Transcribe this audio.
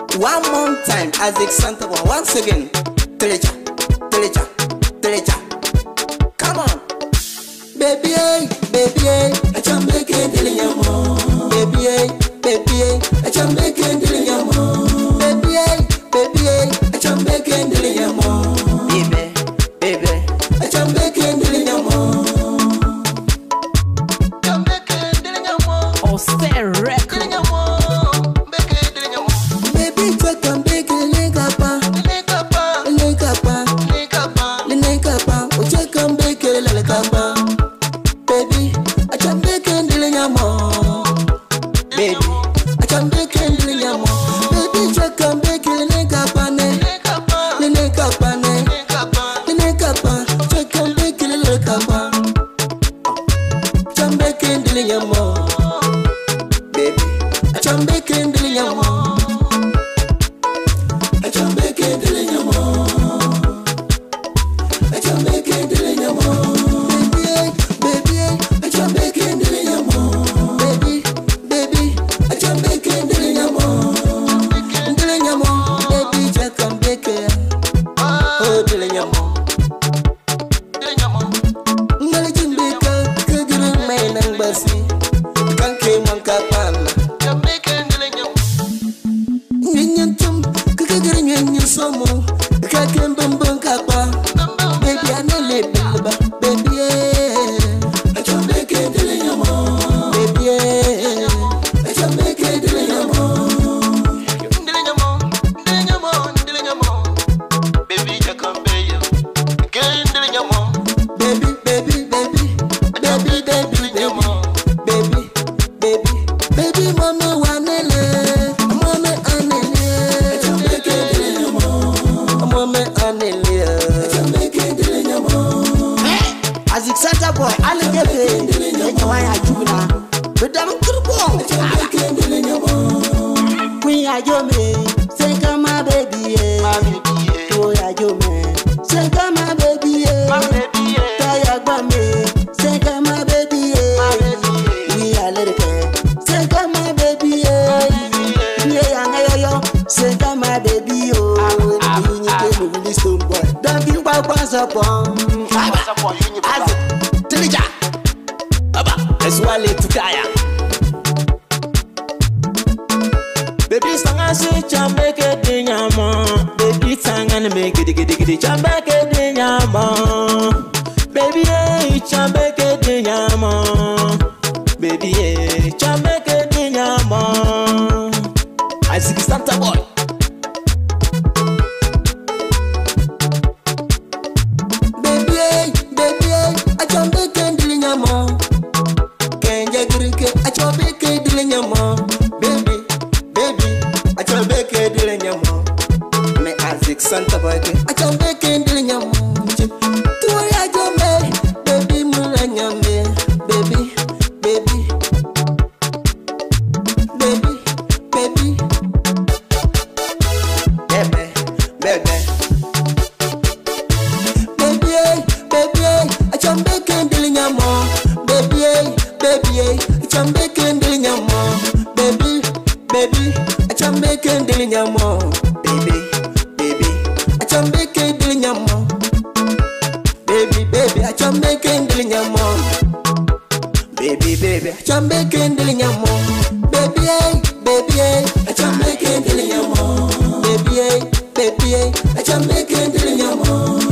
One more time, as Santa Boy. Once again. Telecha, telecha, telecha. Come on. Baby, I can make it in your mom. Baby, I can make it in your mom. Baby, I can make it in your mom. Baby, I can make it in your mom. Can make it in your mom. Oh, stay record. In your mom. Make it in your mom. Baby, I can make it in your mom. Baby, I can make it in your mom. Baby, I can make it in your mom. Baby, I can make it in your mom. In your mom, I can make it in your mom. Can make it in your mom. Baby, I can make it in your mom. I can make it in your mom. I can make it in your mom. Santa boy, I look at it. Why are you now? But I'm good. We are your man. Say, come my baby. Oh, yeah, your man. Say, come my baby. Taya Bame. Say, come my baby. We are little kid. Say, come my baby. Yeah, say, come my baby. Oh, you need to boy. Don't give up once upon. Telija Aba Eswale Tukaya Baby sanga si chambeke dinyama Baby sanga ne make gidi chambeke dinyama Baby chambeke dinyama Baby chambeke dinyama I see Santa boy. Santa boy, I can make it in your mom. Do I go me, baby, Mulanya me, baby, baby, baby, baby, I can make it in your mom, baby, I can make it in your mom, baby, I can make it in your mom, baby. I can make it in your mom. Baby, I can make it in your mom. Baby, I can make it in your mom. Baby, I can make it in your mom. Baby, I can make it in your mom.